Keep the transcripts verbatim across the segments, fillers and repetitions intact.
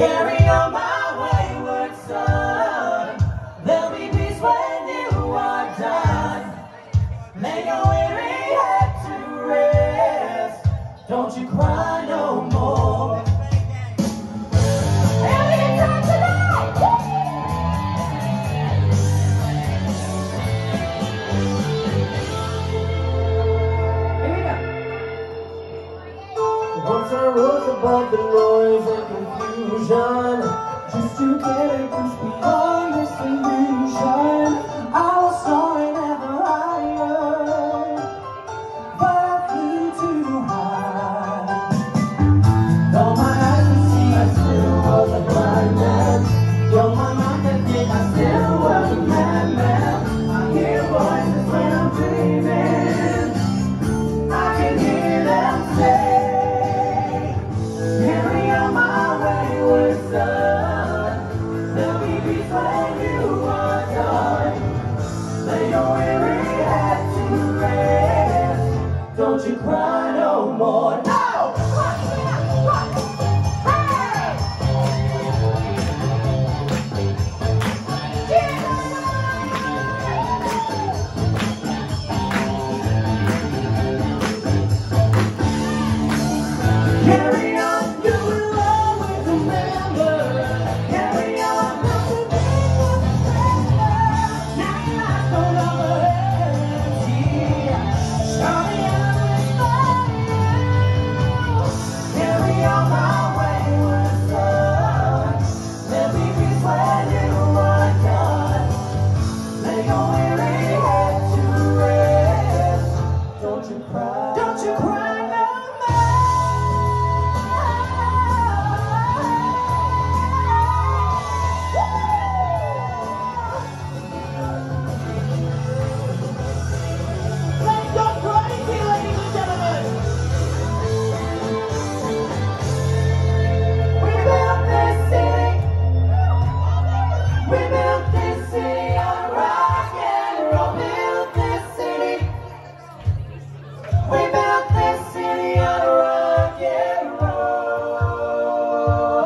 Carry on my wayward son. There'll be peace when you are done. Lay your weary head to rest. Don't you cry no more. Once I rose above the noise and confusion, just to get a glimpse beyond this illusion. I was soaring ever higher, but I flew too high. Though my eyes could see, I still was a blind man. Though my mind could think, I still was a madman. I hear voices when I'm dreaming. I can hear them say, carry on my wayward son. There'll be peace when you are done. Lay your weary head to rest. Don't you cry no more. No! Carry on, you will always remember. Carry on, nothing but forever. Now you're not no longer empty. Surely I will find you. Carry on my wayward son. There'll be peace when you are done. Lay your weary head to rest. Don't you cry, don't you cry no more. Let's go crazy, ladies and gentlemen. We built this city. We built this city on rock and roll. Built this city. We built this city on rock and roll.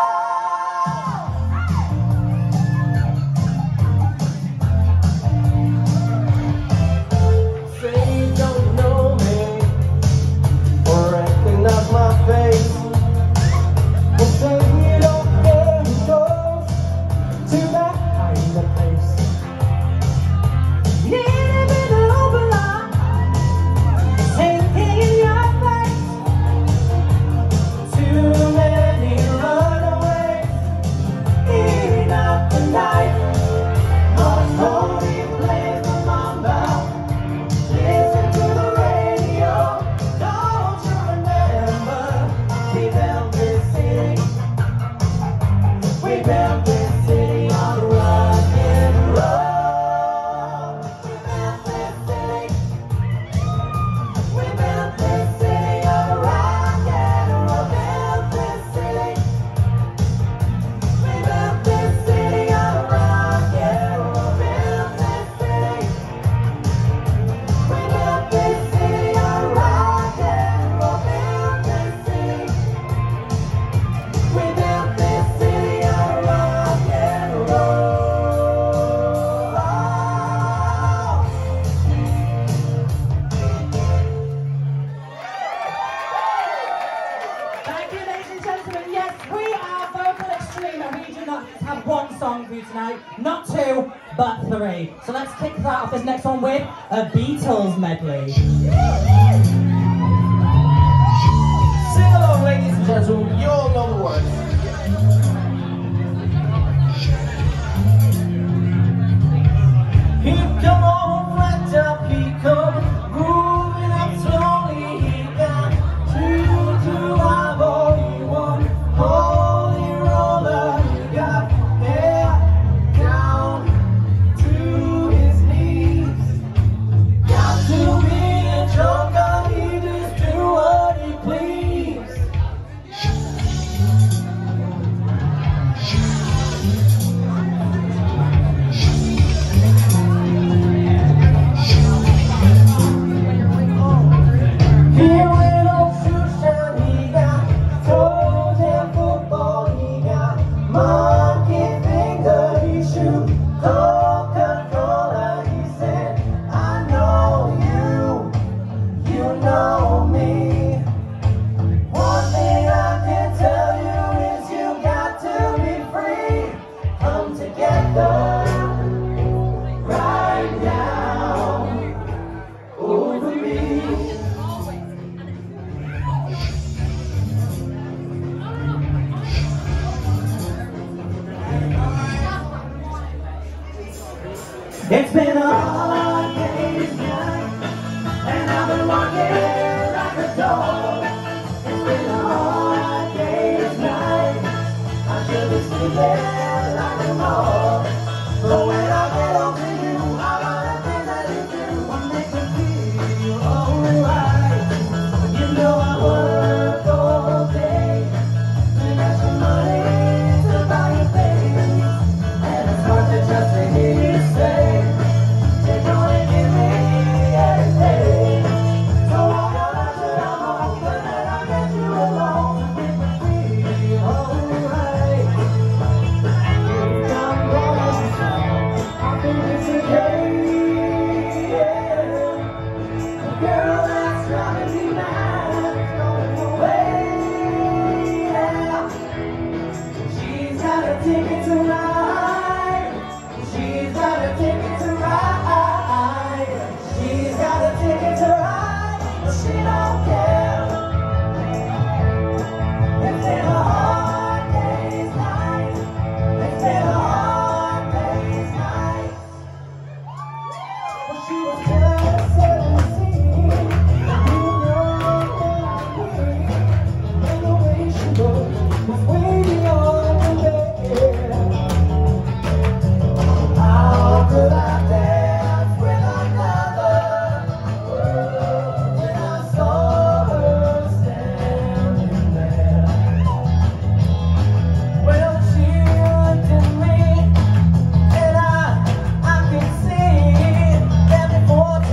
Say you don't know me or recognize my face. Well, say you don't care who goes to that kind of place. Need me to open up, sinking in your face. Too many runaways, eating up the night. Most holy place the mamba. Listen to the radio. Don't you remember? We built this city. We built this city on rock and roll. We built this city. We built this city on rock and roll. Built this city. We built this city on rock and roll. Built this city. We built this city on rock and roll. Built this city. We built this city on rock and roll. Thank you, ladies and gentlemen. Yes, we are Vocal Extreme, and we do not just have one song for you tonight, not two, but three. So let's kick that off this next one with a Beatles medley. Sing along, ladies and gentlemen. You all know the words. Here come on, flat top, he come, moving up slowly. He got two to five, only one holy roller. He got hair down to his knees. Got to be a joker, he just do what he please. It's been a hard day's night, and I've been walking like a dog. It's been a hard day's night, I should be sleeping like a dog. But when I get over you, all of the things that you do will make me feel alright. You know I work all day, and got some money to buy you things, and it's hard to just to hear you say you're gonna give me everything. So I gotta sit I'm hoping that I'll get you alone and make me feel alright. If I'm gonna I'll do this today, yeah. The girl that's driving me mad is going away, yeah. She's got a ticket to ride. She's got a ticket to ride. She's got a ticket to ride, but she don't care. It's been a hard day's night. It's been a hard day's night. But she was just seventeen. You know that I agree. And the way she looked was way beyond compare. How could I dance with another when I saw her standing there? Well, she looked at me, and I, I could see that before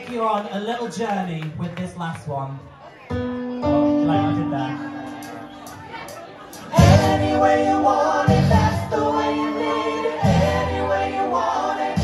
take you on a little journey with this last one. Oh, like I did that. Any way you want it, that's the way you need it. Any way you want it.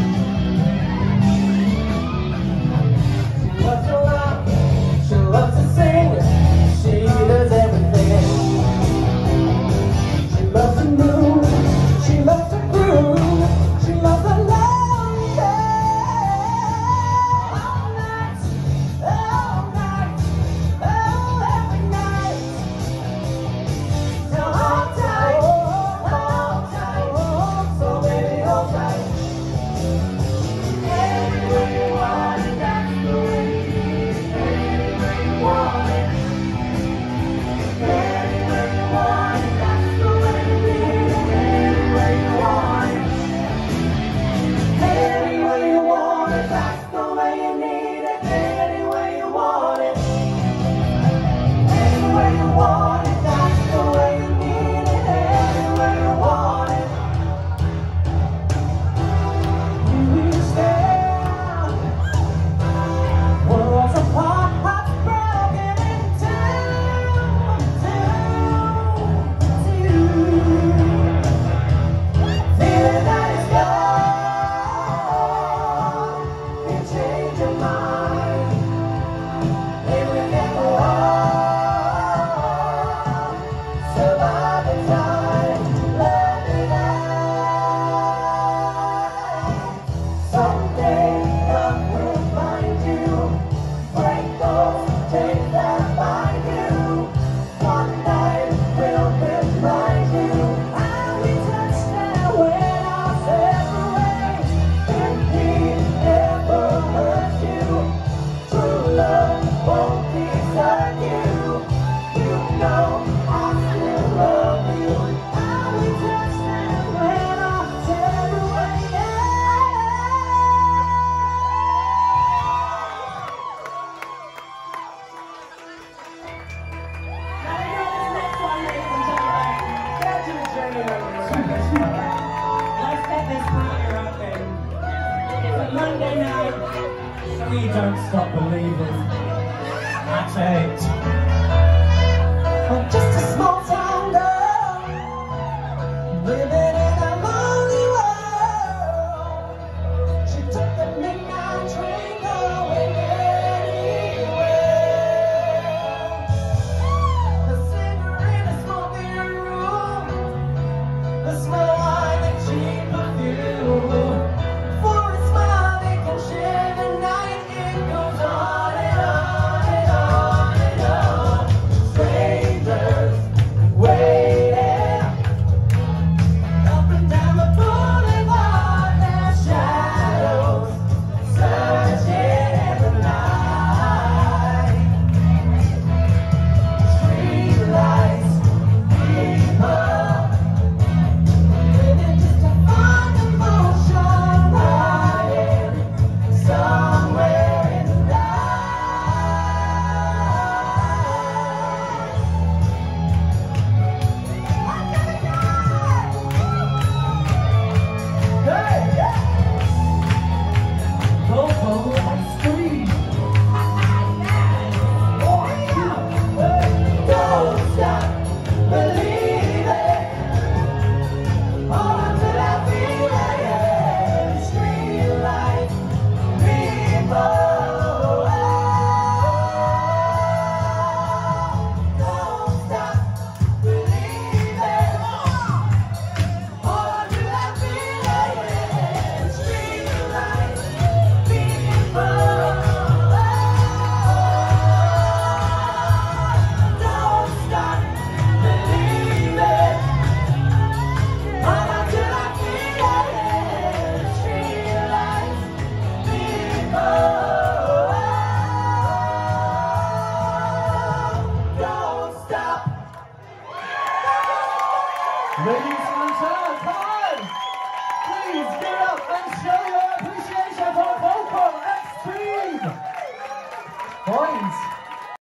She loves to rock, she loves to sing, she does everything. She loves to move, she loves to groove, she loves to love you. All night, all night, oh, every night. Now hold tight, hold tight, so baby hold tight. Any way you want it, that's the way you need it. Any way you want it. Any way you want it, that's the way you need it. Any way you want it. Any way you want it, that's the way you need it. Any way you want it. Any way you want it, that's the way you need it. Any way you want it. You stand worlds apart, hearts broken in two, two, two. Feeling that it's gone, you change your mind. If we can go on, survive the time, let it out. Someday love will find you, break those chains that bind you. One night will remind you how we touched down when our separate. If he ever hurt you, true love won't desert you. You know I still love you. How we touched down when our separate. Now you know this next one, ladies and gentlemen. Get to the journey over Let's get this party rocking. It's a Monday night. We don't stop believing. That's it. I'm just a small town girl, living in a lonely world. She took the midnight train going anywhere. The singer in a smoking room, the smell wine and cheap perfume. For a smile they can share the night. It goes on and on and on and on. Strangers waiting up and down the boulevard. Their shadows searching in the night. Street lights, people living just to find emotion, hiding somewhere in the night. Hey, yeah. Go, go, and scream. Don't stop believing. Hold on to that feeling. Street lights, people. Don't stop believing. Hold on to that feeling. Street lights, people. Don't stop believing. Hold on to that feeling. Street lights, people. Don't stop. Ladies